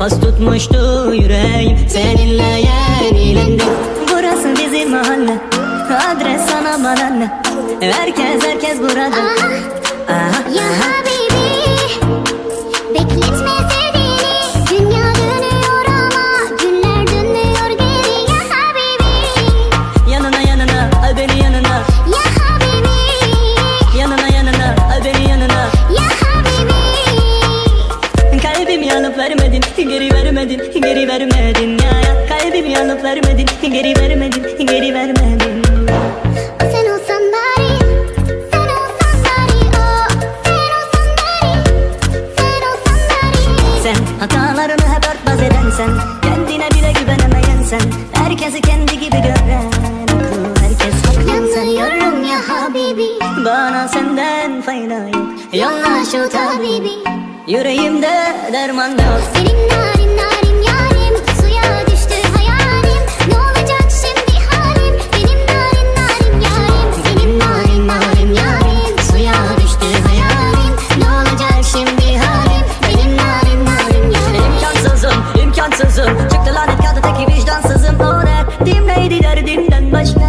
pas tutmuştu yüreğim. Seninle yenilendim. Burası bizim mahalle, adres sana bana ne? Herkes burada. Ya habibi, bekletme sevdiğini. Dünya dönüyor ama günler dönüyor geri. Ya habibi, Yanına al beni yanına. ya habibi, Yanına al beni yanına. ya habibi. Kalbimi alıp vermedin, geri vermedin ya. Kalbimi alıp vermedin, geri vermedin. Sen olsan bari, sen olsan bari, oh. Sen olsan bari, sen olsan bari. Sen hatalarını hep örtbas eden sen, kendine bile güvenemeyen sen, herkesi kendi gibi gören, herkes haklı sen. Yanıyorum ya habibi, Bana senden fayda yok. yolla şu tabibi. Yüreğimde derman yok. Senin narin narin yarim, suya düştü hayalim. Ne olacak şimdi halim, benim narin narin yarim. Benim narin narin yarim, suya düştü hayalim. Ne olacak şimdi halim, benim narin narin yarim. İmkansızım, çıktı lanet kağıdı teki vicdansızım. O derdimleydi derdimden başka.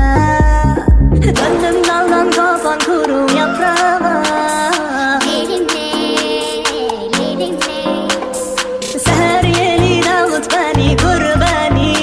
Döndüm daldan kopan kuru yaprağıma. Seher yeli davut beni kurbani.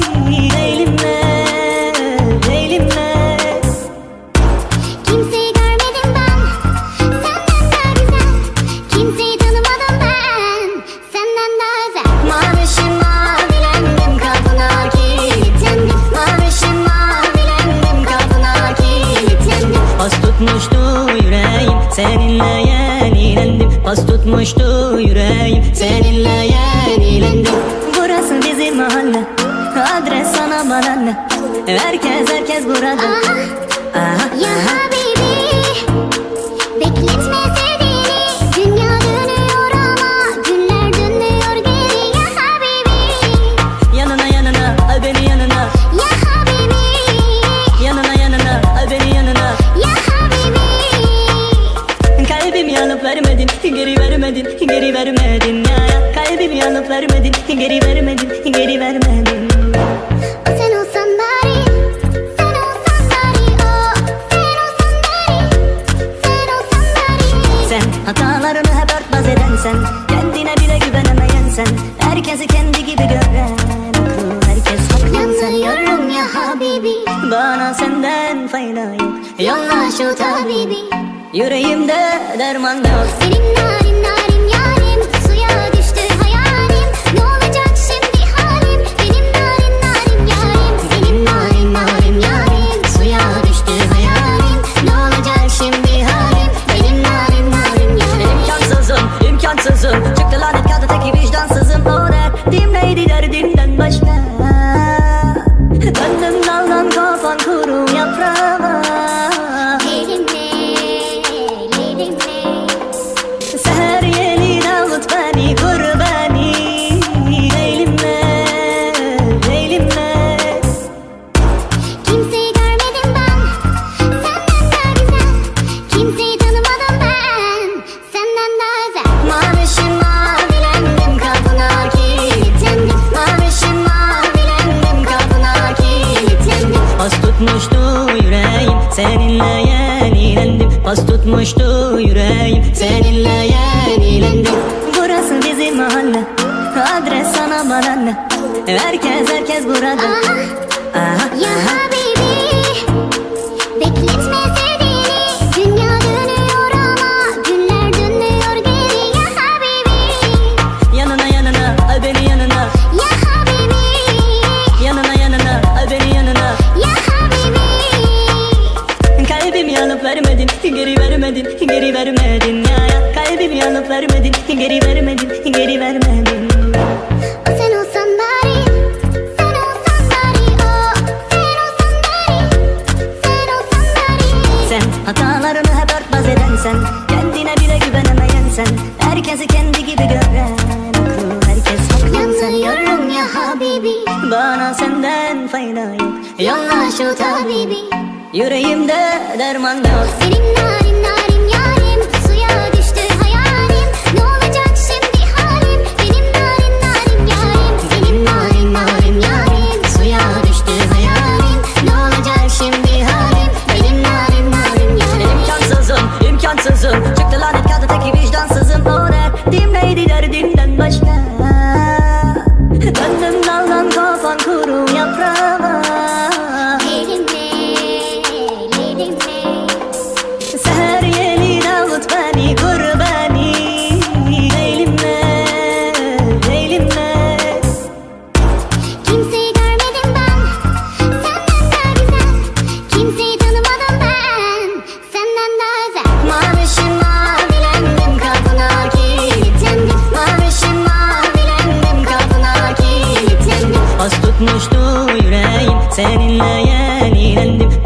Leylimle Kimseyi görmedim ben, senden daha güzel. Kimseyi tanımadım ben, senden daha özel. Mavişim mavilendim, kapına kilitlendim. Mavişim mavilendim, kapına kilitlendim. Pas tutmuştu yüreğim, seninle yenilendim. Pas tutmuştu yüreğim, seninle yenilendim. Burası bizim mahalle, adres sana bana ne? Herkes burada. Ya habibi, bekletme sevdiğini. Dünya dönüyor ama günler dönüyor geri. Ya habibi, Yanına al beni yanına. ya habibi, Yanına al beni yanına. ya habibi. Kalbimi alıp vermedin, geri vermedin ya. Kalbimi alıp vermedin, geri vermedin. Sen olsan bari, sen olsan bari, oh. Sen olsan bari, sen olsan bari. Sen hatalarını hep örtbas eden sen, kendine bile güvenemeyen sen, herkesi kendi gibi gören, herkes haklı sen. Yanıyorum ya habibi, Bana senden fayda yok. yolla şu tabibi. Yüreğimde derman yok. Senin narin narin yarim, suya düştü hayalim. Ne olacak şimdi halim, benim narin narin yarim. Benim narin narin yarim, suya düştü hayalim. Ne olacak şimdi halim, benim narin narin yarim. İmkansızım, çıktı lanet kağıdı teki vicdansızım. O derdimleydi derdimden başka. Döndüm daldan kopan kuru yaprağıma. Seher yeli davut beni kurbani. Leylimle Kimseyi görmedim ben, senden daha güzel. Kimseyi tanımadım ben, senden daha özel. Mavişim mavilendim, kapına kilitlendim. Mavişim mavilendim, kapına kilitlendim. Pas tutmuştu yüreğim, seninle yenilendim. Pas tutmuştu yüreğim, seninle yenilendim. Burası bizim mahalle, adres sana bana ne? Herkes burada. Ya habibi, bekletme sevdiğini. Dünya dönüyor ama günler dönüyor geri. Ya habibi, Yanına al beni yanına. ya habibi, Yanına al beni yanına. ya habibi. Kalbimi alıp vermedin, geri vermedin ya. Kalbimi alıp vermedin, geri vermedin. Sen olsan bari, sen olsan bari, oh. Sen olsan bari, sen olsan bari. Sen hatalarını hep örtbas eden sen, kendine bile güvenemeyen sen, herkesi kendi gibi gören, herkes haklı sen. Yanıyorum ya habibi, Bana senden fayda yok. yolla şu tabibi. Yüreğimde derman yok. Senin narin narin yarim, suya düştü hayalim. Ne olacak şimdi halim, benim narin narin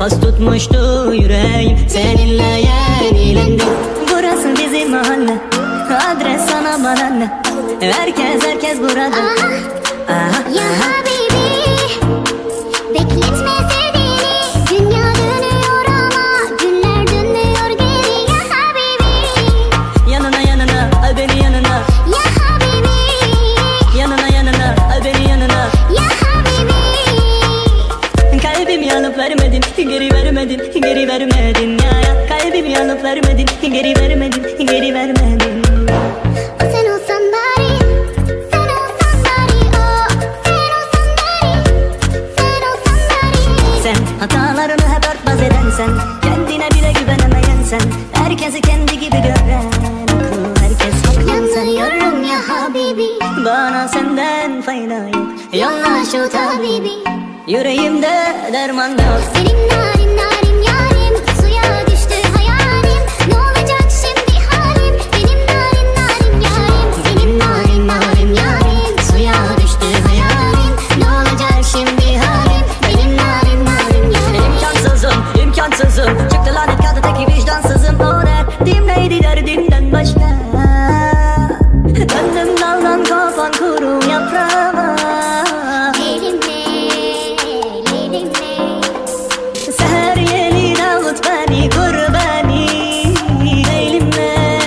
pas tutmuştu yüreğim. Seninle yenilendim. Burası bizim mahalle, adres sana bana ne? Herkes burada. Ya habibi, bekletme sevdiğini. Dünya dönüyor ama günler dönüyor geri. Ya habibi, Yanına al beni yanına. ya habibi, Yanına al beni yanına. ya habibi. Kalbimi alıp vermedin, geri vermedin, geri vermedin ya. Kalbimi alıp vermedin, geri vermedin, geri vermedin. Sen olsan bari, sen olsan bari, oh. Sen olsan bari, sen olsan bari. Sen hatalarını hep örtbas eden sen, kendine bile güvenemeyen sen, herkesi kendi gibi gören akıl, herkes haklı sen. Yanıyorum ya habibi, Bana senden fayda yok. yolla şu tabibi. Yüreğimde derman yok. Senin narin narin yarim, suya düştü hayalim. Ne olacak şimdi halim? Benim narin narin yarim. Benim narin narin yarim, suya düştü hayalim. Ne olacak şimdi halim? Benim narin narin yarim. İmkansızım, çıktı lanet kadı teki vicdansızım. O derdim neydi derdimden başka? Döndüm daldan kopan kuru yaprağıma. Seher yeli davut beni kurbani. Elimle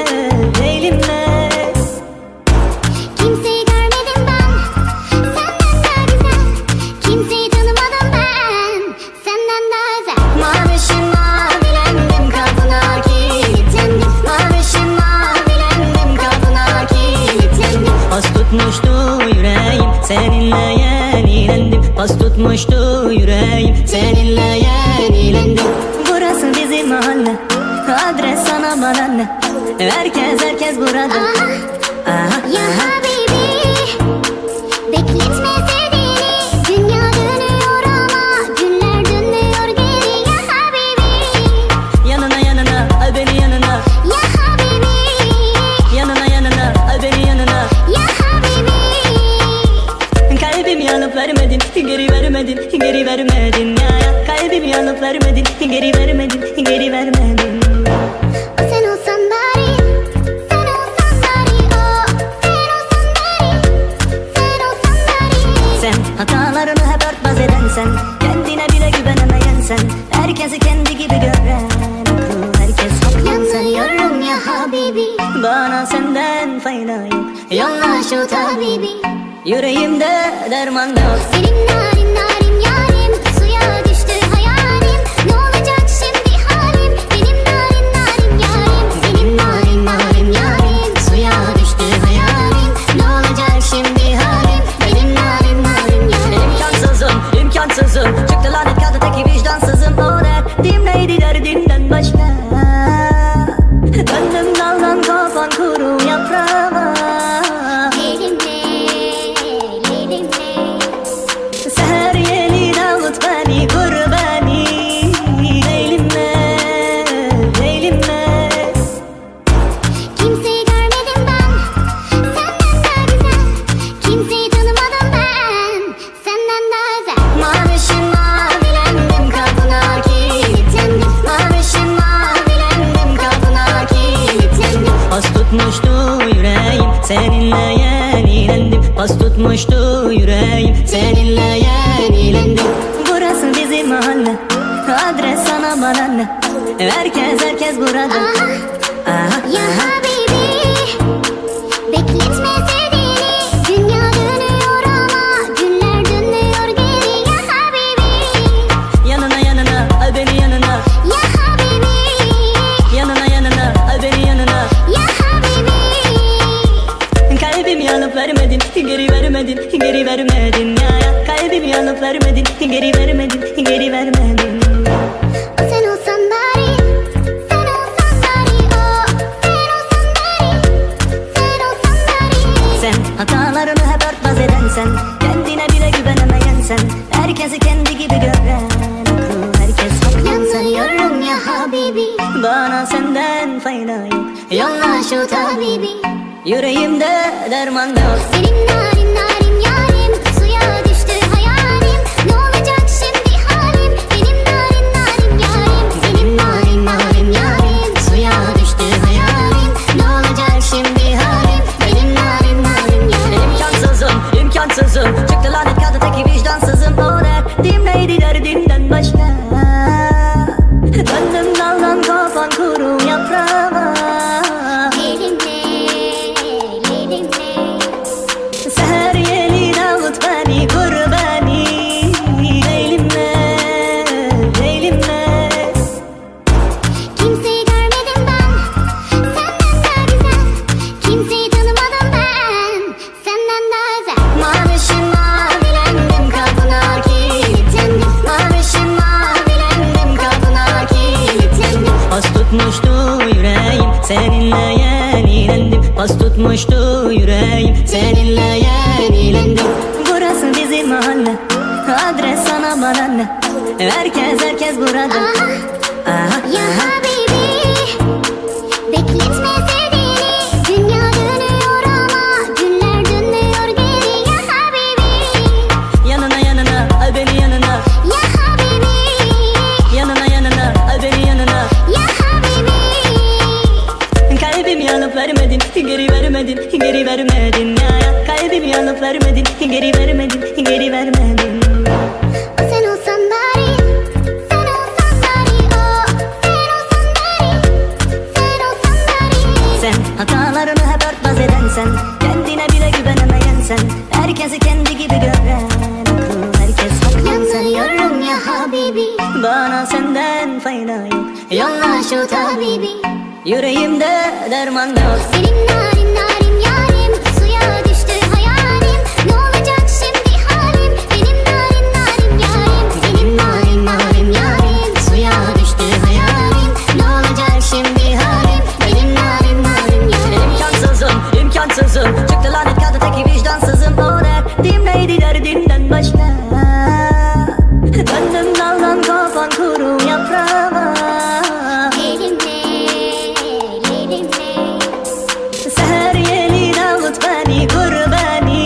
Kimseyi görmedim ben, senden daha güzel. Kimseyi tanımadım ben, senden daha özel. Mavişim mavilendim, kapına kilitlendim. Mavişim mavilendim, kapına kilitlendim. Pas tutmuştu yüreğim, seninle yenilendim. Pas tutmuştu yüreğim, seninle yenilendim. Burası bizim mahalle, adres sana bana ne? Herkes burada. Ya habibi, bekletme sevdiğini. Dünya dönüyor ama günler dönüyor geri. Ya habibi, Yanına al beni yanına. ya habibi, Yanına al beni yanına. ya habibi. Kalbimi alıp vermedin, geri vermedin, geri vermedin ya. Kalbimi alıp vermedin, geri vermedin, geri vermedin. Sen olsan bari, sen olsan bari, oh. Sen olsan bari, sen olsan bari. Sen hatalarını hep örtbas eden sen, kendine bile güvenemeyen sen, herkesi kendi gibi gören akıl, herkes haklı sen. Yanıyorum ya habibi, Bana senden fayda yok. yolla şu tabibi. Yüreğimde derman yok. Senin narin narin yarim, suya düştü hayalim. Ne olacak şimdi halim? Benim narin narin yarim. Benim narin narin yarim, suya düştü hayalim. Ne olacak şimdi halim? Benim narin narin yarim. İmkansızım, çıktı lanet kadı teki vicdansızım. O derdim neydi derdimden başka? Döndüm daldan kopan kuru yaprağıma. Seher yeli davut beni kurbani. Elimle Kimseyi görmedim ben, senden daha güzel. Kimseyi tanımadım ben, senden daha özel. Mavişim mavilendim, kapına kilitlendim. Mavişim mavilendim, kapına kilitlendim. Pas tutmuştu yüreğim, seninle yenilendim. Pas tutmuştu yüreğim, seninle yenilendim. Burası bizim mahalle, adres sana bana ne? Herkes burada. Ya habibi, bekletme sevdiğini. Dünya dönüyor ama günler dönüyor geri. Ya habibi, Yanına al beni yanına. ya habibi, Yanına al beni yanına. ya habibi. Kalbimi alıp vermedin, geri vermedin, geri vermedin ya. Kalbimi alıp vermedin, geri vermedin, geri vermedin. Sen olsan bari, sen olsan bari, oh. Sen olsan bari, sen olsan bari. Sen hatalarını hep örtbas eden sen, kendine bile güvenemeyen sen, herkesi kendi gibi gören akıl, herkes haklı sen. Yanıyorum ya habibi, Bana senden fayda yok. yolla şu tabibi. Yüreğimde derman yok. Senin narin narin yarim, suya düştü hayalim. Ne olacak şimdi halim? Benim narin narin Pas tutmuştu yüreğim, seninle yenilendim. Burası bizim mahalle, adres sana bana ne? Herkes burada. Ya habibi, bekletme sevdiğini. Dünya dönüyor ama günler dönüyor geri. Ya habibi, Yanına al beni yanına. ya habibi, Yanına al beni yanına. ya habibi. Kalbimi alıp vermedin, geri vermedin ya. Kalbimi alıp vermedin, geri vermedin. Sen olsan bari, sen olsan bari, oh. Sen olsan bari, sen olsan bari. Sen hatalarını hep örtbas eden sen, kendine bile güvenemeyen sen, herkesi kendi gibi gören akıl, herkes haklı sen. Yanıyorum ya habibi, Bana senden fayda yok, yolla şu tabibi. yüreğimde derman yok. Senin narin narin yarim, suya düştü hayalim. Ne olacak şimdi halim, benim narin narin yarim. Benim narin narin yarim, suya düştü hayalim. Ne olacak şimdi halim, benim narin narin yarim. İmkansızım, çıktı lanet kağıdı teki vicdansızım. O derdim neydi derdimden başka? Döndüm daldan kopan kuru yaprağıma. Seher yeni davut beni, kur beni.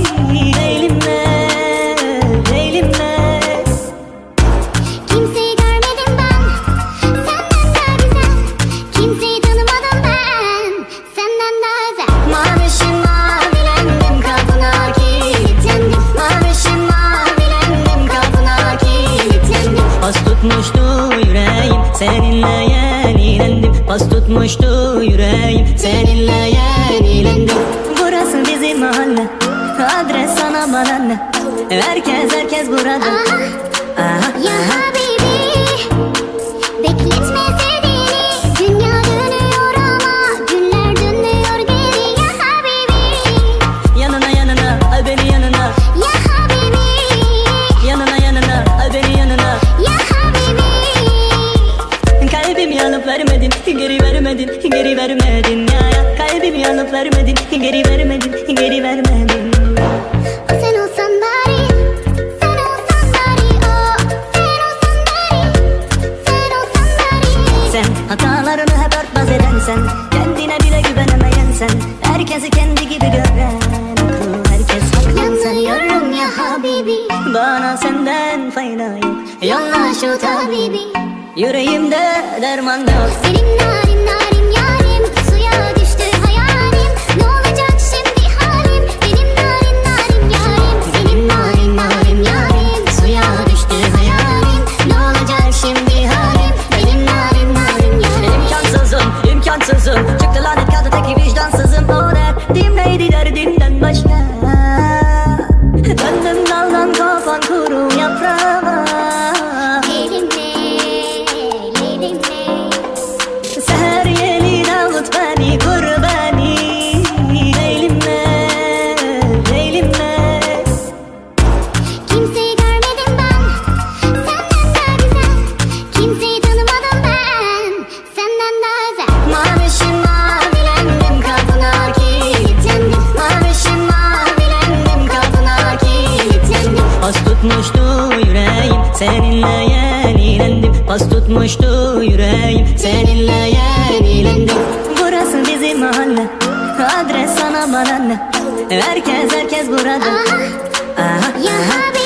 Eğilimle Kimseyi görmedim ben, senden daha güzel. Kimseyi tanımadım ben, senden daha özel. Mavişim mavilendim, kapına kilitlendim. Mavişim mavilendim, kapına kilitlendim. Pas tutmuştu yüreğim, seninle yenilendim. Pas tutmuştu yüreğim, seninle yenilendim. Burası bizim mahalle, adres sana bana ne? Herkes burada. Ya habibi, bekletme sevdiğini. Dünya dönüyor ama günler dönüyor geri. Ya habibi, Yanına al beni yanına. ya habibi, Yanına al beni yanına. ya habibi. Kalbimi alıp vermedin, geri vermedin ya. Kalbimi alıp vermedin, geri vermedin. Sen olsan bari, sen olsan bari, oh. Sen olsan bari, sen olsan bari. Sen hatalarını hep örtbas eden sen, kendine bile güvenemeyen sen, herkesi kendi gibi gören akıl, herkes haklı sen. Yanıyorum ya habibi, Bana senden fayda yok, yolla şu tabibi. yüreğimde derman yok. Senin narin narin yarim, suya düştü hayalim. Ne olacak şimdi halim, benim narin narin yarim. Benim narin narin yarim, suya düştü hayalim. Ne olacak şimdi halim, benim narin narin yarim. İmkansızım, çıktı lanet kağıdı teki vicdansızım. O derdim neydi derdimden başka? Döndüm daldan kopan kuru yaprağıma. Seher yeni davut beni, kur beni. Eğilimle Kimseyi görmedim ben, senden daha güzel. Kimseyi tanımadım ben, senden daha özel. Mavişim mavilendim, kapına kilitlendim. Mavişim mavilendim, kapına kilitlendim. Pas tutmuştu yüreğim, seninle yenilendim. Pas tutmuştu yüreğim, seninle yenilendim. Burası bizim mahalle, adres sana bana ne? Herkes burada. Ya habibi,